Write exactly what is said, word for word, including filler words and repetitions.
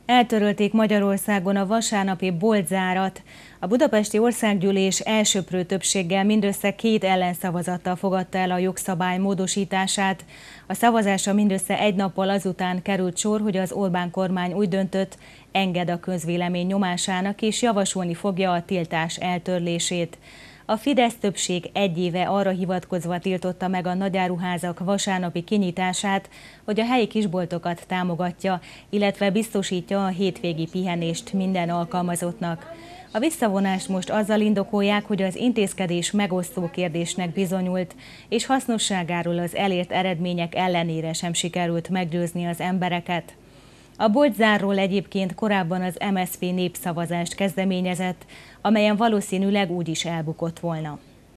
Eltörölték Magyarországon a vasárnapi boltzárat. A budapesti országgyűlés elsöprő többséggel mindössze két ellenszavazattal fogadta el a jogszabály módosítását. A szavazásra mindössze egy nappal azután került sor, hogy az Orbán kormány úgy döntött, enged a közvélemény nyomásának és javasolni fogja a tiltás eltörlését. A Fidesz többség egy éve arra hivatkozva tiltotta meg a nagyáruházak vasárnapi kinyitását, hogy a helyi kisboltokat támogatja, illetve biztosítja a hétvégi pihenést minden alkalmazottnak. A visszavonást most azzal indokolják, hogy az intézkedés megosztó kérdésnek bizonyult, és hasznosságáról az elért eredmények ellenére sem sikerült meggyőzni az embereket. A boltzárról egyébként korábban az em es zé pé népszavazást kezdeményezett, amelyen valószínűleg úgy is elbukott volna.